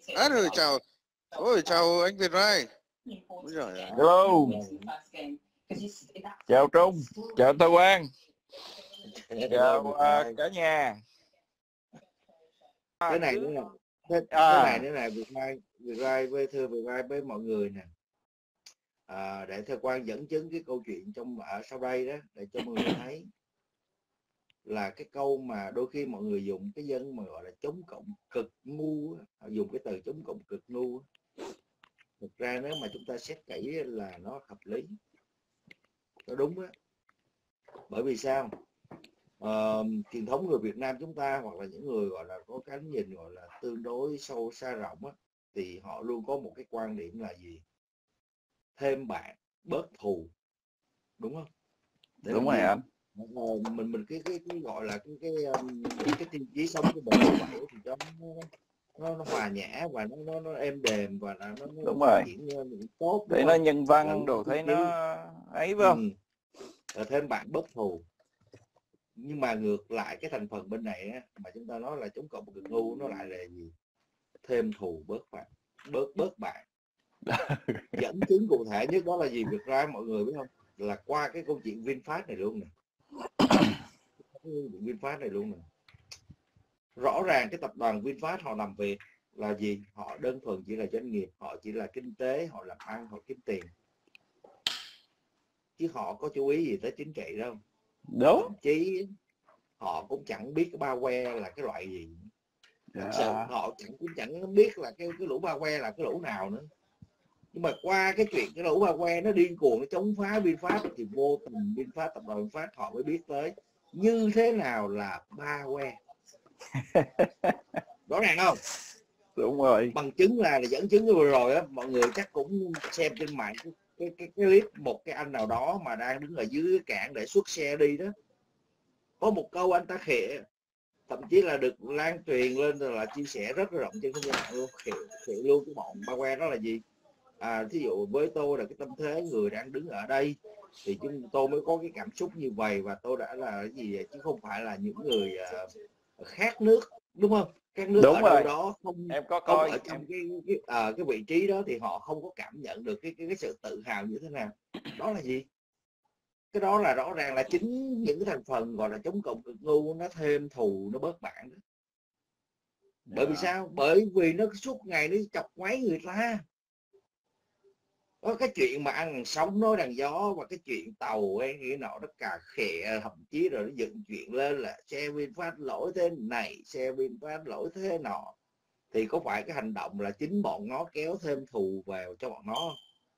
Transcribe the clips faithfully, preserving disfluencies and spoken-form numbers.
À, rồi chào, ôi chào anh Việt Rai. Ôi giời ơi. Hello. Chào Trung, chào Thơ Quang, chào uh, cả nhà. Cái này nữa nè, cái, à. cái này nữa này Việt Rai, Việt Rai với thưa Việt Rai với mọi người nè. À, để Thơ Quang dẫn chứng cái câu chuyện trong ở sau đây đó để cho mọi người thấy là cái câu mà đôi khi mọi người dùng cái dân mà gọi là chống cộng cực ngu, họ dùng cái từ chống cộng cực ngu. Thực ra nếu mà chúng ta xét kỹ là nó hợp lý, nó đúng á. Bởi vì sao? Uh, truyền thống người Việt Nam chúng ta hoặc là những người gọi là có cái nhìn gọi là tương đối sâu xa rộng á, thì họ luôn có một cái quan điểm là gì? Thêm bạn bớt thù, đúng không? Để Đúng rồi anh. Uh, mình mình cái, cái cái gọi là cái cái um, cái tiêu chí sống của mình như vậy thì cho nó, nó, nó hòa nhã và nó nó, nó êm đềm và nó, nó đúng phát rồi. triển tốt. Thấy nó nhân văn đồ, thấy nó ấy phải không? Ừ. Thêm bạn bớt thù. Nhưng mà ngược lại cái thành phần bên này á, mà chúng ta nói là chống cộng cực ngu, nó lại là gì? Thêm thù bớt bạn, bớt bớt bạn. Dẫn chứng cụ thể nhất đó là gì Việt Rai mọi người biết không? Là qua cái câu chuyện VinFast này luôn nè. VinFast này luôn nè. Rõ ràng cái tập đoàn VinFast họ làm việc là gì? Họ đơn thuần chỉ là doanh nghiệp, họ chỉ là kinh tế, họ làm ăn, họ kiếm tiền. Chứ họ có chú ý gì tới chính trị đâu. Đúng. Thậm chí họ cũng chẳng biết cái ba que là cái loại gì. Thật sự Dạ. họ chẳng cũng chẳng biết là cái cái lũ ba que là cái lũ nào nữa. Nhưng mà qua cái chuyện cái lũ ba que nó điên cuồng nó chống phá VinFast thì vô tình VinFast, tập đoàn VinFast họ mới biết tới như thế nào là ba que. Rõ ràng không? Đúng rồi. Bằng chứng là, là dẫn chứng vừa rồi á, mọi người chắc cũng xem trên mạng cái, cái, cái, cái clip một cái anh nào đó mà đang đứng ở dưới cảng để xuất xe đi đó. Có một câu anh ta khịa, thậm chí là được lan truyền lên rồi là chia sẻ rất là rộng trên không gian mạng luôn, khịa, khịa luôn cái bọn ba que đó là gì? À, thí dụ với tôi là cái tâm thế người đang đứng ở đây thì chúng tôi mới có cái cảm xúc như vậy và tôi đã là cái gì chứ không phải là những người uh, khác nước, đúng không? Các nước Đúng ở rồi. đâu đó không em có không coi ở trong em... cái cái, à, cái vị trí đó thì họ không có cảm nhận được cái cái, cái sự tự hào như thế nào. Đó là gì? Cái đó là rõ ràng là chính những cái thành phần gọi là chống cộng cực ngu nó thêm thù, nó bớt bạn đó. Bởi vì sao? Bởi vì nó suốt ngày nó chọc ngoáy người ta. Có cái chuyện mà ăn sống nói đằng gió và cái chuyện tàu hay cái nọ nó cà khịa, thậm chí rồi nó dựng chuyện lên là xe VinFast lỗi thế này, xe VinFast lỗi thế nọ, thì có phải cái hành động là chính bọn nó kéo thêm thù vào cho bọn nó không?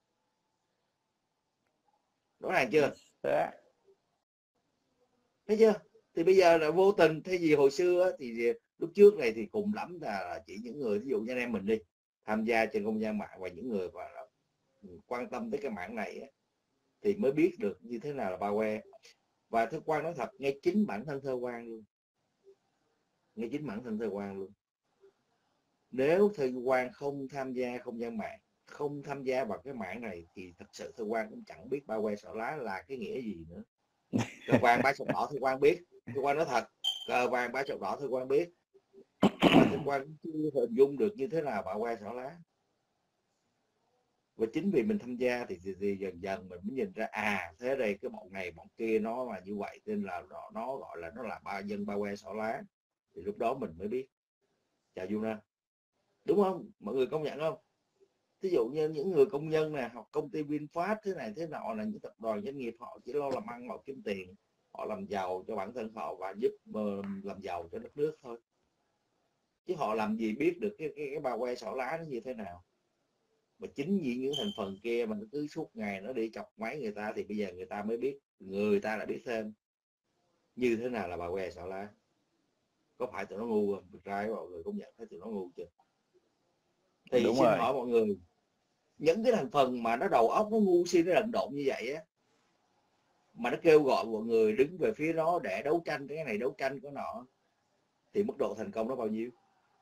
Rõ ràng chưa? Đó. Thấy chưa? Thì bây giờ là vô tình, thay vì hồi xưa thì lúc trước này thì cùng lắm là chỉ những người ví dụ như anh em mình đi tham gia trên không gian mạng và những người mà quan tâm tới cái mạng này á, thì mới biết được như thế nào là ba que. Và Thơ Quang nói thật, ngay chính bản thân Thơ Quang luôn, ngay chính bản thân Thơ Quang luôn, nếu Thơ Quang không tham gia không gian mạng, không tham gia vào cái mạng này thì thật sự Thơ Quang cũng chẳng biết ba que sọ lá là cái nghĩa gì nữa. Cờ vàng ba sọc đỏ Thơ Quang biết, Thơ Quang nói thật, cờ vàng ba sọc đỏ Thơ Quang biết, mà Thơ Quang chưa hình dung được như thế nào ba que sọ lá. Và chính vì mình tham gia thì, thì, thì dần dần mình mới nhìn ra à thế đây cái bọn này bọn kia nó là như vậy, nên là nó, nó gọi là nó là ba dân ba que sọ lá. Thì lúc đó mình mới biết. Chào Yuna, đúng không? Mọi người công nhận không? Ví dụ như những người công nhân này hoặc công ty VinFast thế này thế nọ là những tập đoàn doanh nghiệp họ chỉ lo làm ăn, họ kiếm tiền, họ làm giàu cho bản thân họ và giúp uh, làm giàu cho đất nước thôi, chứ họ làm gì biết được cái cái, cái ba que sọ lá nó như thế nào. Mà chính vì những thành phần kia mà nó cứ suốt ngày nó đi chọc máy người ta thì bây giờ người ta mới biết, người ta đã biết thêm như thế nào là ba que sọ lá. Có phải tụi nó ngu không? Thực ra mọi người công nhận thấy tụi nó ngu chưa? Thì Đúng xin rồi. hỏi mọi người, những cái thành phần mà nó đầu óc nó ngu si, nó lận độn như vậy á, mà nó kêu gọi mọi người đứng về phía nó để đấu tranh cái này đấu tranh cái nọ, thì mức độ thành công nó bao nhiêu?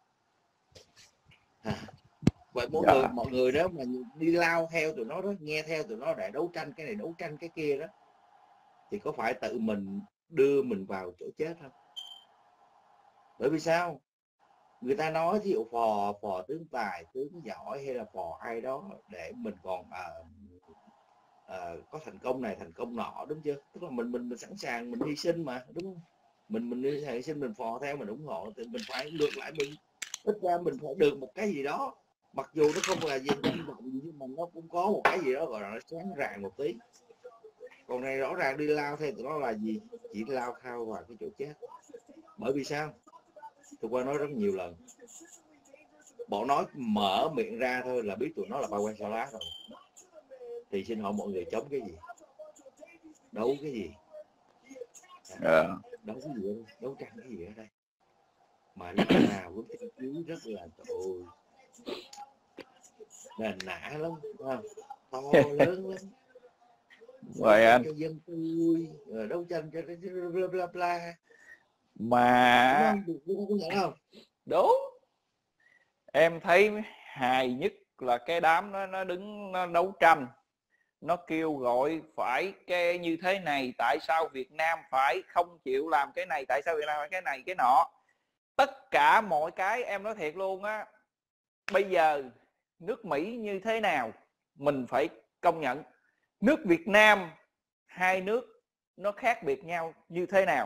À, vậy mọi Dạ. người mọi người đó mà đi lao theo tụi nó đó, nghe theo tụi nó để đấu tranh cái này đấu tranh cái kia đó, thì có phải tự mình đưa mình vào chỗ chết không? Bởi vì sao? người ta nói ví dụ phò phò tướng tài tướng giỏi hay là phò ai đó để mình còn à, à, có thành công này thành công nọ, đúng chưa? Tức là mình mình, mình sẵn sàng mình hy sinh mà, đúng không? Mình mình hy sinh mình phò theo mình ủng hộ thì mình phải ngược lại mình ít ra mình phải được một cái gì đó, mặc dù nó không là gì danh vọng gì nhưng mà nó cũng có một cái gì đó gọi là nó sáng ràng một tí. Còn này rõ ràng đi lao theo tụi nó là gì, chỉ lao khao vào cái chỗ chết. Bởi vì sao? Tôi qua nói rất nhiều lần, bọn nói mở miệng ra thôi là biết tụi nó là ba que xỏ lá rồi. Thì xin hỏi mọi người chống cái gì, đấu cái gì, à. đấu cái gì ở đây? Đấu tranh cái gì ở đây mà lúc nào cũng tiêu chí rất là trời nền nã lắm, không? To lớn lắm. Vậy anh cho dân tôi rồi đấu tranh cho bla bla bla mà đúng không? Đúng không? đúng, em thấy hài nhất là cái đám nó nó đứng nó đấu tranh, nó kêu gọi phải cái như thế này, tại sao Việt Nam phải không chịu làm cái này, tại sao Việt Nam phải cái này cái nọ, tất cả mọi cái. Em nói thiệt luôn á, bây giờ nước Mỹ như thế nào mình phải công nhận, nước Việt Nam, hai nước nó khác biệt nhau như thế nào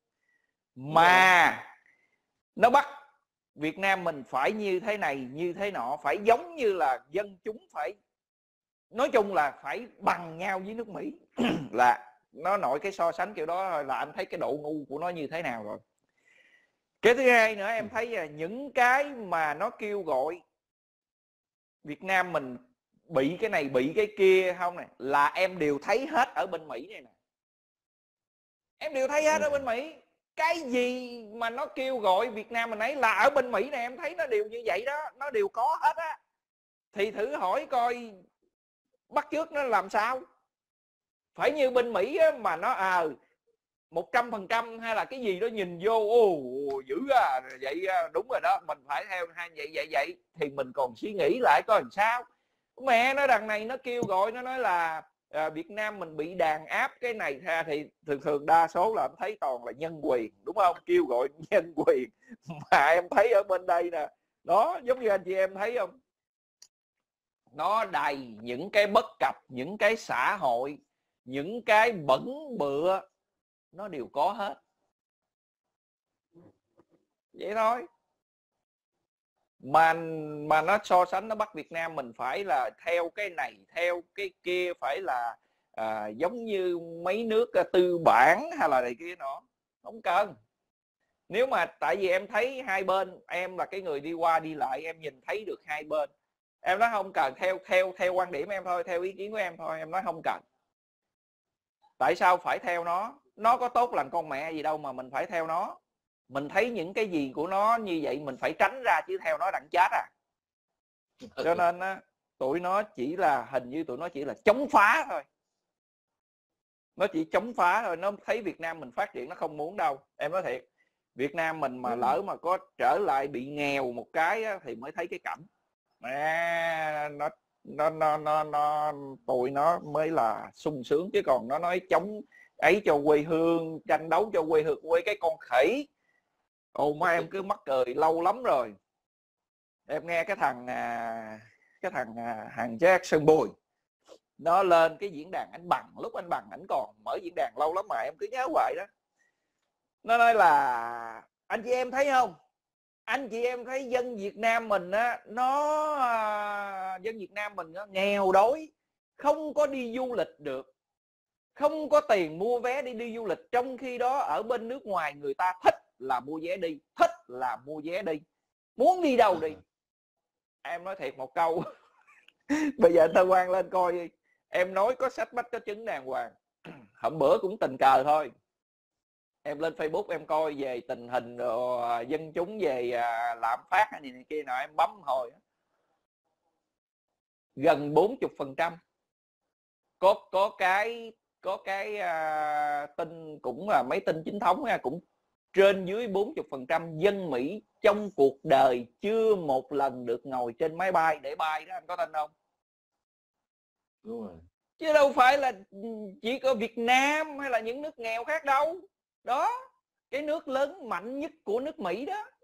mà nó bắt Việt Nam mình phải như thế này như thế nọ, phải giống như là dân chúng phải, nói chung là phải bằng nhau với nước Mỹ. Là nó nổi cái so sánh kiểu đó là anh thấy cái độ ngu của nó như thế nào rồi. Cái thứ hai nữa em thấy là những cái mà nó kêu gọi Việt Nam mình bị cái này bị cái kia không này, là em đều thấy hết ở bên Mỹ này nè, em đều thấy hết ở bên Mỹ. Cái gì mà nó kêu gọi Việt Nam mình ấy là ở bên Mỹ này em thấy nó đều như vậy đó, nó đều có hết á. Thì thử hỏi coi bắt chước nó làm sao, phải như bên Mỹ á, mà nó à một trăm phần trăm hay là cái gì đó nhìn vô ô dữ à, vậy đúng rồi đó, mình phải theo hay vậy vậy vậy thì mình còn suy nghĩ lại coi làm sao. Mẹ nó đằng này nó kêu gọi nó nói là à, Việt Nam mình bị đàn áp cái này ha, thì thường thường đa số là em thấy toàn là nhân quyền, đúng không, kêu gọi nhân quyền. Mà em thấy ở bên đây nè, đó giống như anh chị em thấy không, nó đầy những cái bất cập, những cái xã hội, những cái bẩn bựa, nó đều có hết. Vậy thôi. Mà mà nó so sánh, nó bắt Việt Nam mình phải là theo cái này theo cái kia, phải là à, giống như mấy nước tư bản hay là này kia nọ. Không cần. Nếu mà tại vì em thấy hai bên, em là cái người đi qua đi lại, em nhìn thấy được hai bên, em nói không cần, theo theo theo quan điểm em thôi, theo ý kiến của em thôi, em nói không cần. Tại sao phải theo nó? Nó có tốt làm con mẹ gì đâu mà mình phải theo nó. Mình thấy những cái gì của nó như vậy mình phải tránh ra, chứ theo nó đặng chết à. Cho nên á, tụi nó chỉ là, hình như tụi nó chỉ là chống phá thôi. Nó chỉ chống phá thôi. Nó thấy Việt Nam mình phát triển nó không muốn đâu. Em nói thiệt, Việt Nam mình mà lỡ mà có trở lại bị nghèo một cái á, thì mới thấy cái cảnh à, nó, nó, nó, nó, nó, tụi nó mới là sung sướng. Chứ còn nó nói chống ấy cho quê hương, tranh đấu cho quê hương, quê cái con khỉ. Ồ má, em cứ mắc cười lâu lắm rồi. Em nghe cái thằng cái thằng hàng Jack Sơn Bùi nó lên cái diễn đàn Anh Bằng, lúc Anh Bằng ảnh còn mở diễn đàn lâu lắm mà em cứ nhớ hoài đó. Nó nói là anh chị em thấy không, anh chị em thấy dân Việt Nam mình á, nó dân Việt Nam mình nó nghèo đói, không có đi du lịch được, không có tiền mua vé đi đi du lịch, trong khi đó ở bên nước ngoài người ta thích là mua vé đi, thích là mua vé đi, muốn đi đâu đi. Em nói thiệt một câu bây giờ anh Thơ Quang lên coi đi. Em nói có sách bách có chứng đàng hoàng. Hôm bữa cũng tình cờ thôi, em lên Facebook em coi về tình hình uh, dân chúng về uh, lạm phát hay này kia nọ, em bấm hồi gần bốn mươi phần trăm. Có có cái có cái uh, tin cũng là mấy tin chính thống nha, cũng trên dưới bốn mươi phần trăm dân Mỹ trong cuộc đời chưa một lần được ngồi trên máy bay để bay đó, anh có tin không? Đúng rồi. Chứ đâu phải là chỉ có Việt Nam hay là những nước nghèo khác đâu. Đó, cái nước lớn mạnh nhất của nước Mỹ đó,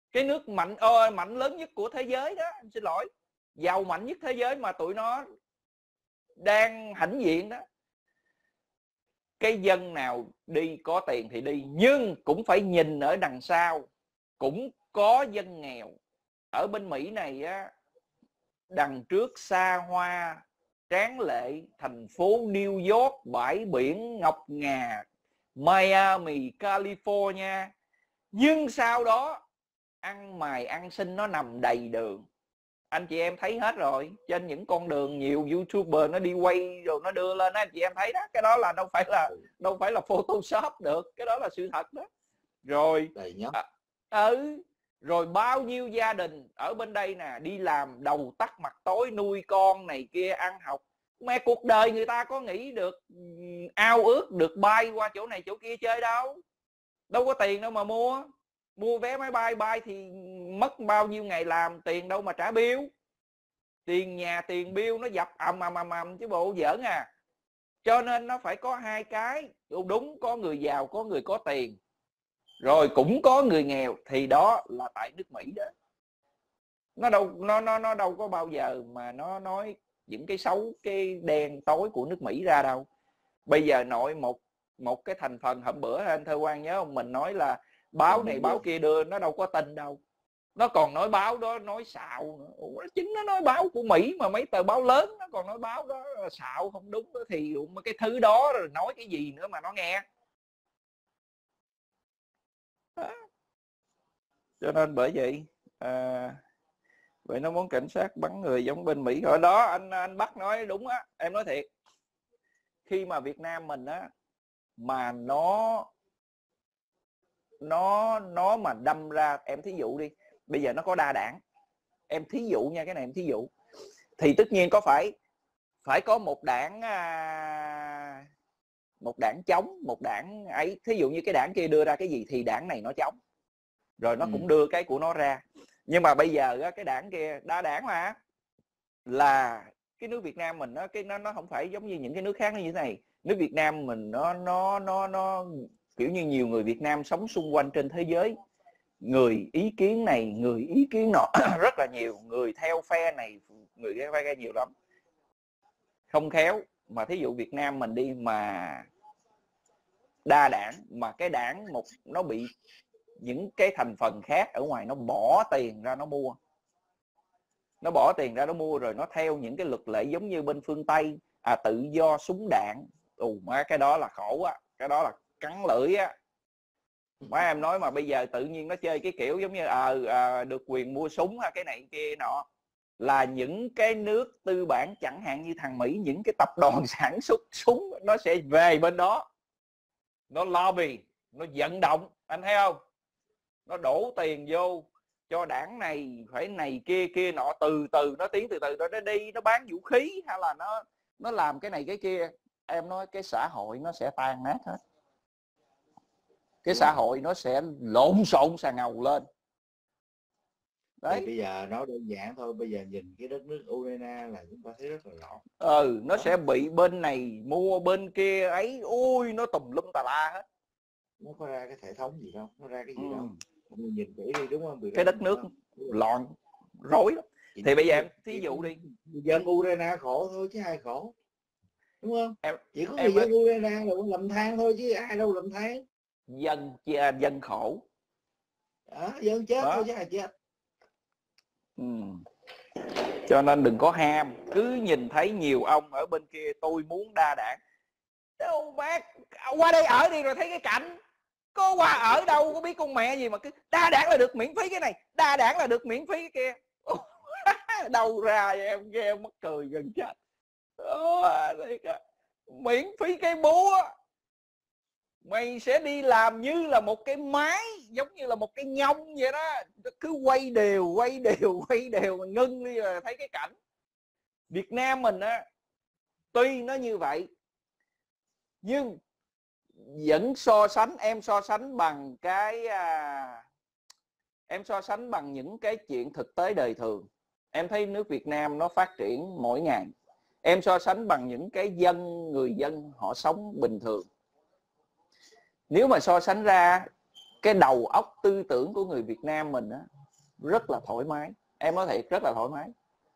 cái nước mạnh ơ mạnh lớn nhất của thế giới đó, anh xin lỗi, giàu mạnh nhất thế giới mà tụi nó đang hãnh diện đó. Cái dân nào đi có tiền thì đi, nhưng cũng phải nhìn ở đằng sau, cũng có dân nghèo. Ở bên Mỹ này á, đằng trước xa hoa tráng lệ thành phố New York, bãi biển ngọc ngà, Miami, California, nhưng sau đó ăn mày ăn xin nó nằm đầy đường. Anh chị em thấy hết rồi, trên những con đường nhiều YouTuber nó đi quay rồi nó đưa lên đó, anh chị em thấy đó, cái đó là đâu phải là đâu phải là Photoshop được, cái đó là sự thật đó. Rồi à, ừ, rồi bao nhiêu gia đình ở bên đây nè, đi làm đầu tắt mặt tối nuôi con này kia, ăn học. Mẹ, cuộc đời người ta có nghĩ được ao ước được bay qua chỗ này chỗ kia chơi đâu, đâu có tiền đâu mà mua. Mua vé máy bay bay thì mất bao nhiêu ngày làm, tiền đâu mà trả bill, tiền nhà tiền bill nó dập ầm ầm ầm ầm chứ bộ giỡn à. Cho nên nó phải có hai cái, đúng, có người giàu, có người có tiền, rồi cũng có người nghèo, thì đó là tại nước Mỹ đó. Nó đâu nó nó nó đâu có bao giờ mà nó nói những cái xấu cái đen tối của nước Mỹ ra đâu. Bây giờ nội một một cái thành phần, hôm bữa anh Thơ Quang nhớ không, mình nói là báo này báo kia đưa, nó đâu có tin đâu, nó còn nói báo đó nói xạo nữa. Ủa, chính nó nói báo của Mỹ mà mấy tờ báo lớn nó còn nói báo đó là xạo không đúng đó, thì cái thứ đó rồi nói cái gì nữa mà nó nghe đó. Cho nên bởi vậy à, vậy nó muốn cảnh sát bắn người giống bên Mỹ hồi đó. Anh anh Bắc nói đúng á, em nói thiệt, khi mà Việt Nam mình á mà nó nó nó mà đâm ra, em thí dụ đi, bây giờ nó có đa đảng, em thí dụ nha, cái này em thí dụ, thì tất nhiên có phải phải có một đảng à, một đảng chống, một đảng ấy. Thí dụ như cái đảng kia đưa ra cái gì thì đảng này nó chống, rồi nó ừ. cũng đưa cái của nó ra. Nhưng mà bây giờ á, cái đảng kia đa đảng mà, là cái nước Việt Nam mình nó cái nó nó không phải giống như những cái nước khác như thế này. Nước Việt Nam mình nó nó nó nó kiểu như nhiều người Việt Nam sống xung quanh trên thế giới, người ý kiến này người ý kiến nọ rất là nhiều, người theo phe này người theo phe nhiều lắm, không khéo mà thí dụ Việt Nam mình đi mà đa đảng, mà cái đảng một nó bị những cái thành phần khác ở ngoài nó bỏ tiền ra nó mua, nó bỏ tiền ra nó mua rồi nó theo những cái luật lệ giống như bên phương Tây, à tự do súng đạn. Ù má, cái đó là khổ á, cái đó là cắn lưỡi á. Má em nói mà bây giờ tự nhiên nó chơi cái kiểu giống như à, à, được quyền mua súng hay cái này kia nọ, là những cái nước tư bản chẳng hạn như thằng Mỹ, những cái tập đoàn sản xuất súng nó sẽ về bên đó, nó lobby, nó vận động, anh thấy không, nó đổ tiền vô cho đảng này phải này kia kia nọ, từ từ nó tiến từ từ nó đi, nó bán vũ khí hay là nó nó làm cái này cái kia. Em nói cái xã hội nó sẽ tan nát hết, cái xã hội nó sẽ lộn xộn xà ngầu lên đấy. Thì bây giờ nó đơn giản thôi, bây giờ nhìn cái đất nước Ukraine là chúng ta thấy rất là rõ. Ừ, nó đó. Sẽ bị bên này mua bên kia ấy, ui nó tùm lum tà la hết. Nó có ra cái hệ thống gì đâu, nó ra cái gì ừ. đâu. Mình nhìn kỹ đi đúng không? Bị cái đất nước loạn rối lắm. Thì, thì bây giờ em thí dụ đi, dân Ukraine khổ thôi chứ ai khổ, đúng không? Em, chỉ có người dân Ukraine là lầm than thôi chứ ai đâu lầm than. Dân dân khổ, à, dân chết đó. Thôi chứ ai chết. Ừ. Cho nên đừng có ham, cứ nhìn thấy nhiều ông ở bên kia tôi muốn đa đảng. Đâu bác, qua đây ở đi rồi thấy cái cảnh. Có qua ở đâu có biết con mẹ gì mà cứ đa đảng là được miễn phí cái này, đa đảng là được miễn phí cái kia. Đâu ra vậy, em nghe em mắc cười gần chết. Miễn phí cái búa, mày sẽ đi làm như là một cái máy, giống như là một cái nhông vậy đó, cứ quay đều quay đều quay đều mà ngưng đi là thấy cái cảnh. Việt Nam mình á, tuy nó như vậy nhưng vẫn so sánh, em so sánh bằng cái à, em so sánh bằng những cái chuyện thực tế đời thường, em thấy nước Việt Nam nó phát triển mỗi ngày. Em so sánh bằng những cái dân, người dân họ sống bình thường, nếu mà so sánh ra cái đầu óc tư tưởng của người Việt Nam mình á, rất là thoải mái. Em nói thiệt, rất là thoải mái.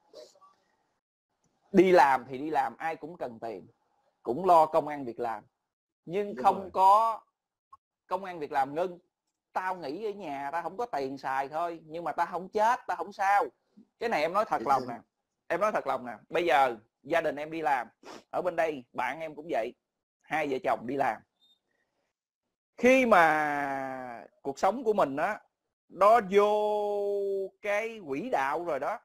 Đi làm thì đi làm, ai cũng cần tiền, cũng lo công ăn việc làm, nhưng Đúng không rồi. có công ăn việc làm ngưng. Tao nghỉ ở nhà, tao không có tiền xài thôi, nhưng mà tao không chết, tao không sao. Cái này em nói thật lòng nè, em nói thật lòng nè. Bây giờ gia đình em đi làm, ở bên đây bạn em cũng vậy, hai vợ chồng đi làm. Khi mà cuộc sống của mình á, nó vô cái quỹ đạo rồi đó,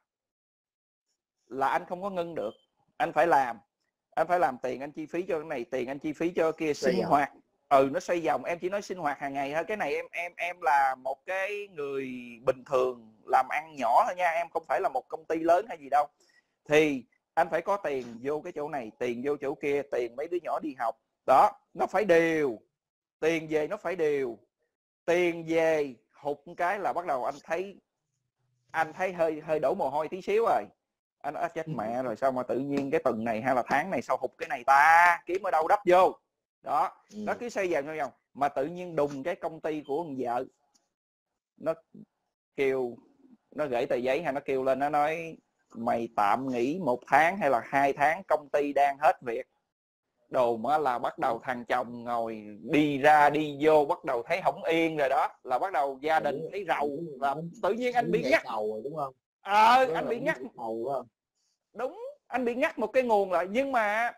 là anh không có ngưng được. Anh phải làm, anh phải làm tiền, anh chi phí cho cái này, tiền anh chi phí cho kia, sinh hoạt. Ừ, nó xoay vòng. Em chỉ nói sinh hoạt hàng ngày thôi. Cái này em em em là một cái người bình thường làm ăn nhỏ thôi nha, em không phải là một công ty lớn hay gì đâu. Thì anh phải có tiền vô cái chỗ này, tiền vô chỗ kia, tiền mấy đứa nhỏ đi học đó, nó phải đều. Tiền về nó phải đều. Tiền về hụt cái là bắt đầu anh thấy anh thấy hơi hơi đổ mồ hôi tí xíu rồi. Anh nói chết mẹ rồi, sao mà tự nhiên cái tuần này hay là tháng này sao hụt cái này ta, kiếm ở đâu đắp vô đó. Ừ. Nó cứ xoay vòng xoay vòng, mà tự nhiên đùng cái công ty của con vợ nó kêu, nó gửi tờ giấy hay nó kêu lên, nó nói mày tạm nghỉ một tháng hay là hai tháng, công ty đang hết việc. Đồ mà là bắt đầu thằng chồng ngồi đi ra đi vô, bắt đầu thấy không yên rồi đó, là bắt đầu gia đình thấy rầu, là tự nhiên anh bị ngắt đầu rồi, đúng không? ờ Đó anh là bị ngắt đầu không? Đúng, anh bị ngắt một cái nguồn lại. Nhưng mà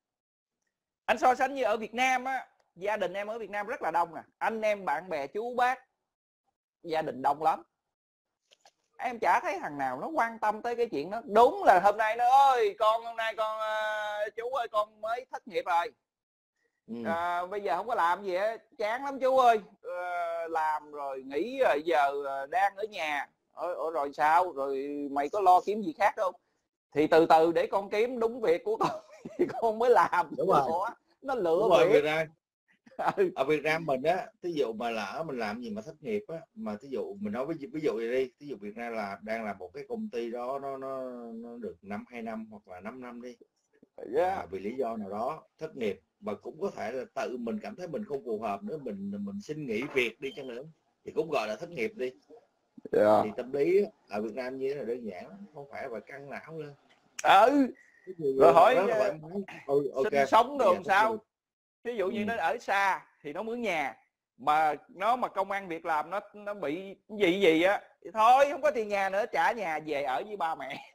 anh so sánh như ở Việt Nam á, gia đình em ở Việt Nam rất là đông à, anh em bạn bè chú bác gia đình đông lắm. Em chả thấy thằng nào nó quan tâm tới cái chuyện đó. Đúng là hôm nay nó ơi con hôm nay con uh, chú ơi con mới thất nghiệp rồi. Ừ. À, bây giờ không có làm gì á, chán lắm chú ơi. À, làm rồi nghỉ rồi giờ đang ở nhà. Ở, rồi sao rồi mày có lo kiếm gì khác không? Thì từ từ để con kiếm đúng việc của con thì con mới làm. Đúng rồi. Ủa, nó lựa Đúng rồi, việc. Việt Nam. Ừ. Ở Việt Nam mình á, thí dụ mà lỡ mình làm gì mà thất nghiệp á, mà thí dụ mình nói ví dụ ví dụ vậy đi, thí dụ Việt Nam là đang làm một cái công ty đó nó nó nó được năm hai năm hoặc là năm năm đi. Yeah. À, vì lý do nào đó thất nghiệp, và cũng có thể là tự mình cảm thấy mình không phù hợp nữa, mình mình xin nghỉ việc đi chăng nữa thì cũng gọi là thất nghiệp đi. Yeah. Thì tâm lý ở Việt Nam như thế là đơn giản, không phải phải căng não lên. Ừ. Rồi hỏi ừ, okay. Sinh sống được làm sao? Nghiệp. Ví dụ như ừ. nó ở xa thì nó mướn nhà, mà nó mà công ăn việc làm nó nó bị gì gì á thì thôi không có tiền nhà nữa, trả nhà về ở với ba mẹ.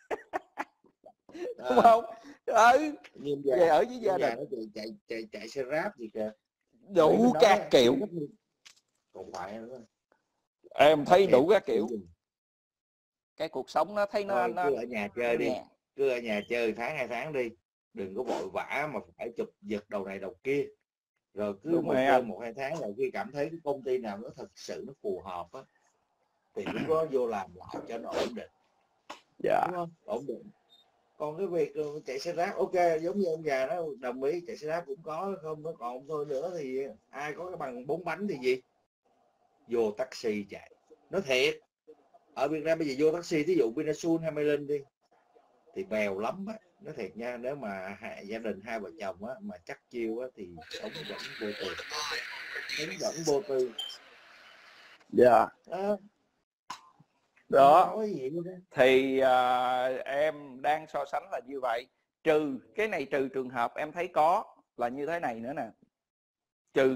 Đúng à. Không? Ừ. Nhưng về ở với gia đình nó chạy chạy chạy chạy xe ráp gì kìa, đủ các kiểu. Còn phải nữa. Em thấy đủ các kiểu. Cái cuộc sống nó thấy nó, thôi, nó cứ ở nhà chơi đi, nhà. cứ ở nhà chơi tháng hai tháng đi, đừng có vội vã mà phải chụp giật đầu này đầu kia. Rồi cứ đúng một chơi một hai tháng rồi khi cảm thấy cái công ty nào nó thật sự nó phù hợp á thì lúc đó vô làm lại cho nó ổn định. Dạ. Đúng không? Ổn định. Còn cái việc chạy xe ráp ok, giống như ông già đó đồng ý chạy xe ráp cũng có, không nó còn thôi nữa thì ai có cái bằng bốn bánh thì gì, vô taxi chạy. Nó thiệt, ở Việt Nam bây giờ vô taxi ví dụ Vinasun hay Mylin đi thì bèo lắm á, nó thiệt nha. Nếu mà hai, gia đình hai vợ chồng á mà chắc chiêu á thì sống vẫn vô tư, sống vẫn vô tư. Dạ. Đó, đó. Thì uh, em đang so sánh là như vậy. Trừ cái này, trừ trường hợp em thấy có là như thế này nữa nè. Trừ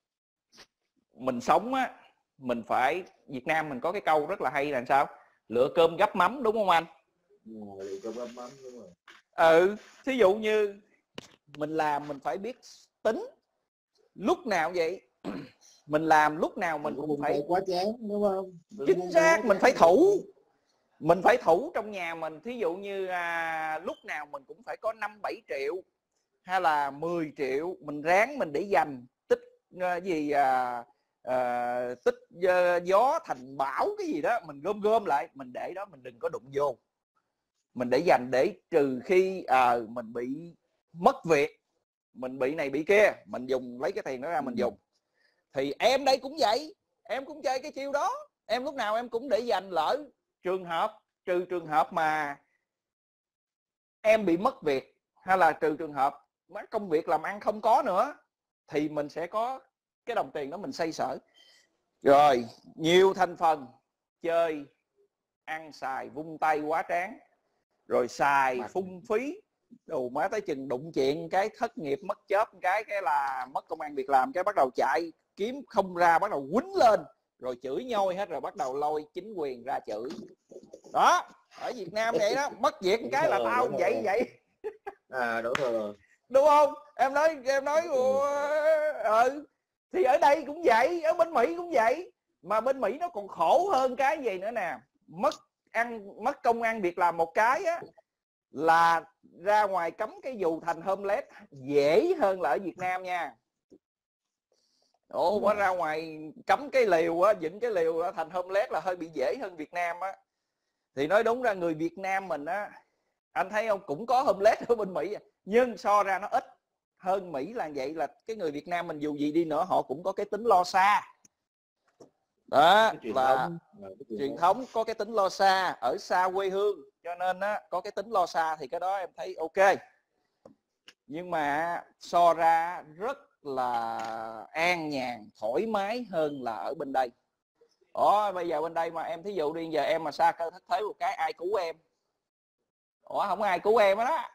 mình sống á, mình phải, Việt Nam mình có cái câu rất là hay là sao? Lựa cơm gắp mắm, đúng không anh? Lựa cơm gắp mắm, đúng rồi. Ừ, thí dụ như mình làm mình phải biết tính. Lúc nào vậy? Mình làm lúc nào mình cũng phải quá chán, đúng không? Chính xác, mình phải thủ. Mình phải thủ trong nhà mình. Thí dụ như à, lúc nào mình cũng phải có năm bảy triệu hay là mười triệu, mình ráng mình để dành tích uh, gì à, uh, tích uh, gió thành bão cái gì đó, mình gom gom lại, mình để đó, mình đừng có đụng vô. Mình để dành để trừ khi uh, mình bị mất việc, mình bị này bị kia, mình dùng lấy cái tiền đó ra mình dùng. Thì em đây cũng vậy, em cũng chơi cái chiêu đó. Em lúc nào em cũng để dành, lỡ trường hợp, trừ trường hợp mà em bị mất việc, hay là trừ trường hợp công việc làm ăn không có nữa, thì mình sẽ có cái đồng tiền đó mình xoay sở. Rồi nhiều thành phần chơi ăn xài vung tay quá tráng, rồi xài Mà- phung phí, đồ má tới chừng đụng chuyện cái thất nghiệp mất chớp cái cái là mất công ăn việc làm, cái bắt đầu chạy kiếm không ra, bắt đầu quýnh lên rồi chửi nhoi hết, rồi bắt đầu lôi chính quyền ra chửi. Đó, ở Việt Nam vậy đó, mất việc một cái là Đúng tao rồi. vậy vậy, À đúng rồi. đúng không? Em nói em nói ừ thì ở đây cũng vậy, ở bên Mỹ cũng vậy, mà bên Mỹ nó còn khổ hơn cái gì nữa nè, mất ăn mất công ăn việc làm một cái á là ra ngoài cấm cái dù thành homeless dễ hơn là ở Việt Nam nha. Ồ, quá ra ngoài cấm cái liều á, dựng cái liều á, thành homeless là hơi bị dễ hơn Việt Nam á. Thì nói đúng ra người Việt Nam mình á, anh thấy không, cũng có homeless ở bên Mỹ, nhưng so ra nó ít hơn Mỹ là vậy. Là cái người Việt Nam mình dù gì đi nữa họ cũng có cái tính lo xa đó, là truyền thống có cái tính lo xa, ở xa quê hương, cho nên á có cái tính lo xa thì cái đó em thấy ok. Nhưng mà so ra rất là an nhàn thoải mái hơn là ở bên đây. Ủa bây giờ bên đây mà em thí dụ đi, giờ em mà xa cơ thất thế một cái ai cứu em? Ủa không ai cứu em hết đó.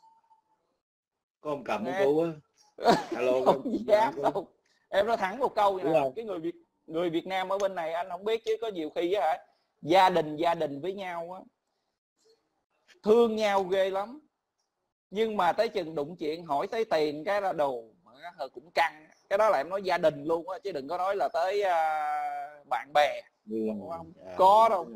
Có ông cầm ông cứu á. Alo, không dám đâu. Em nói thẳng một câu nè, cái người Việt người Việt Nam ở bên này anh không biết, chứ có nhiều khi á hả, gia đình gia đình với nhau á thương nhau ghê lắm, nhưng mà tới chừng đụng chuyện hỏi tới tiền cái là đồ cũng căng. Cái đó là em nói gia đình luôn á, chứ đừng có nói là tới uh, bạn bè. Đúng không? À, có đâu.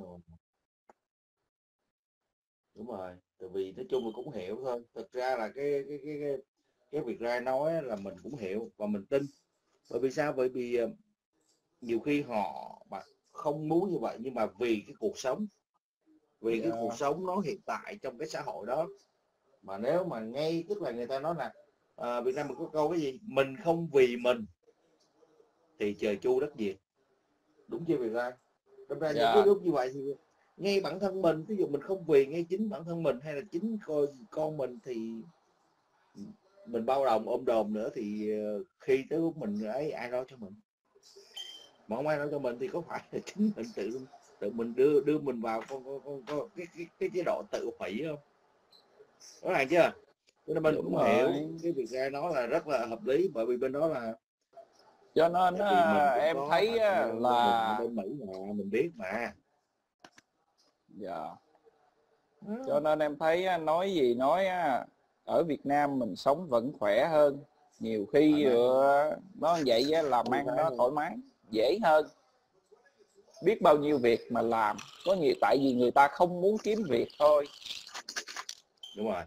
Đúng rồi, tại vì nói chung là cũng hiểu thôi. Thực ra là cái cái cái cái, cái việc Rai nói là mình cũng hiểu và mình tin. Bởi vì sao? Bởi vì nhiều khi họ mà không muốn như vậy, nhưng mà vì cái cuộc sống, vì yeah. cái cuộc sống nó hiện tại trong cái xã hội đó, mà nếu mà ngay tức là người ta nói là à, Việt Nam mình có câu cái gì, mình không vì mình thì trời chu đất diệt, đúng chưa Việt Nam? Đâm ra yeah. những cái lúc như vậy thì ngay bản thân mình, ví dụ mình không vì ngay chính bản thân mình hay là chính con con mình thì mình bao đồng ôm đồm nữa, thì khi tới lúc mình ấy ai lo cho mình? Mà không ai lo cho mình thì có phải là chính mình tự tự mình đưa đưa mình vào con con con, con cái, cái cái chế độ tự hủy không? Rõ ràng chưa? Cho nên mình đúng cũng rồi. Hiểu cái việc ra nó là rất là hợp lý, bởi vì bên đó là cho nên em thấy là bên Mỹ mà mình biết mà. Dạ. Cho nên em thấy nói gì nói ở Việt Nam mình sống vẫn khỏe hơn. Nhiều khi nó vậy làm ăn nó thoải mái, dễ hơn. Biết bao nhiêu việc mà làm, có nhiều tại vì người ta không muốn kiếm việc thôi. Đúng rồi.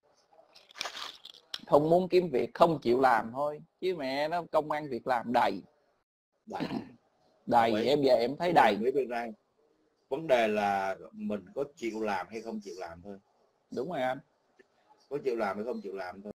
Không muốn kiếm việc, không chịu làm thôi. Chứ mẹ nó công ăn việc làm đầy. Đầy. Đầy, em về em thấy đầy. Vấn đề là mình có chịu làm hay không chịu làm thôi. Đúng rồi anh. Có chịu làm hay không chịu làm thôi.